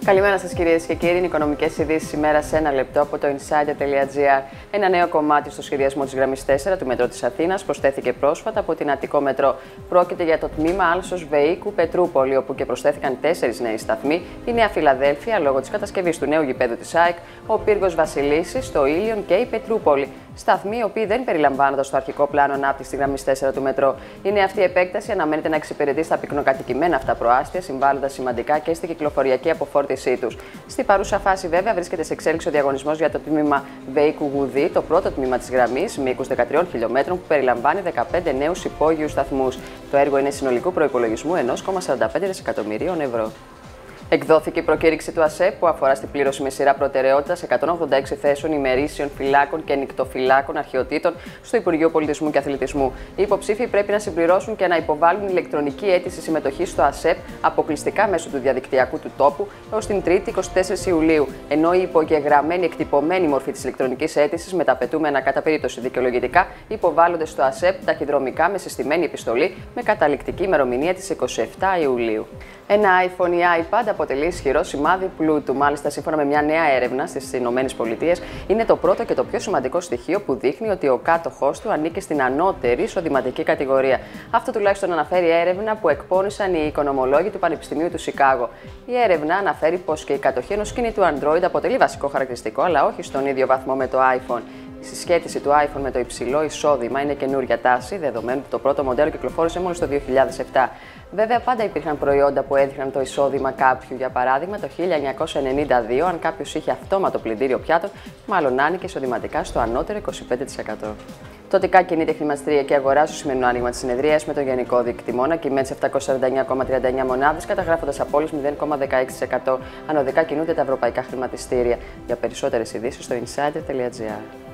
Καλημέρα σας κυρίες και κύριοι. Είναι οικονομικές ειδήσεις ημέρα σε ένα λεπτό από το insider.gr. Ένα νέο κομμάτι στο σχεδιασμό της γραμμής 4 του μετρό της Αθήνας προσθέθηκε πρόσφατα από την Αττικό Μετρό. Πρόκειται για το τμήμα Άλσος Βεϊκού Πετρούπολη, όπου και προσθέθηκαν 4 νέοι σταθμοί: η Νέα Φιλαδέλφια λόγω της κατασκευής του νέου γηπέδου της ΑΕΚ, ο Πύργος Βασιλίσσης, το Ήλιον και η Πετρούπολη. Σταθμοί οι οποίοι δεν περιλαμβάνονταν στο αρχικό πλάνο ανάπτυξη τη γραμμή 4 του μετρό. Η νέα αυτή επέκταση αναμένεται να εξυπηρετεί στα πυκνοκατοικημένα αυτά προάστια, συμβάλλοντας σημαντικά και στην κυκλοφοριακή αποφόρτισή του. Στη παρούσα φάση, βέβαια, βρίσκεται σε εξέλιξη ο διαγωνισμός για το τμήμα Βεϊκού Γουδί, το πρώτο τμήμα της γραμμής, μήκους 13 χιλιόμετρων, που περιλαμβάνει 15 νέους υπόγειους σταθμούς. Το έργο είναι συνολικού προϋπολογισμού 1,45 δισεκατομμυρίων ευρώ. Εκδόθηκε η προκήρυξη του ΑΣΕΠ που αφορά στην πλήρωση με σειρά προτεραιότητας 186 θέσεων ημερήσιων φυλάκων και νυκτοφυλάκων αρχαιοτήτων στο Υπουργείο Πολιτισμού και Αθλητισμού. Οι υποψήφοι πρέπει να συμπληρώσουν και να υποβάλουν ηλεκτρονική αίτηση συμμετοχής στο ΑΣΕΠ αποκλειστικά μέσω του διαδικτυακού του τόπου έως την 3η 24 Ιουλίου, ενώ η υπογεγραμμένη εκτυπωμένη μορφή της ηλεκτρονικής αίτησης με τα απαιτούμενα κατά περίπτωση δικαιολογητικά υποβάλλονται στο ΑΣΕΠ ταχυδρομικά με συστημένη επιστολή με καταληκτική ημερομηνία της 27 Ιουλίου. Ένα iPhone ή iPad αποτελεί ισχυρό σημάδι πλούτου. Μάλιστα, σύμφωνα με μια νέα έρευνα στις ΗΠΑ, είναι το πρώτο και το πιο σημαντικό στοιχείο που δείχνει ότι ο κάτοχός του ανήκει στην ανώτερη εισοδηματική κατηγορία. Αυτό τουλάχιστον αναφέρει έρευνα που εκπώνησαν οι οικονομολόγοι του Πανεπιστημίου του Σικάγο. Η έρευνα αναφέρει πως και η κατοχή ενός κινητού Android αποτελεί βασικό χαρακτηριστικό, αλλά όχι στον ίδιο βαθμό με το iPhone. Η συσχέτιση του iPhone με το υψηλό εισόδημα είναι καινούρια τάση, δεδομένου ότι το πρώτο μοντέλο κυκλοφόρησε μόλις το 2007. Βέβαια, πάντα υπήρχαν προϊόντα που έδειχναν το εισόδημα κάποιου. Για παράδειγμα, το 1992, αν κάποιος είχε αυτόματο πλυντήριο πιάτων, μάλλον άνοιγε εισοδηματικά στο ανώτερο 25%. Τοτικά κινείται η χρηματιστηριακή αγορά στο σημερινό άνοιγμα της συνεδρίας με το γενικό δίκτυο να κυμαίνει σε 749,39 μονάδες, καταγράφοντας απώλειες 0,16%. Ανωδικά κινούνται τα ευρωπαϊκά χρηματιστήρια. Για περισσότερες ειδήσεις στο insider.gr.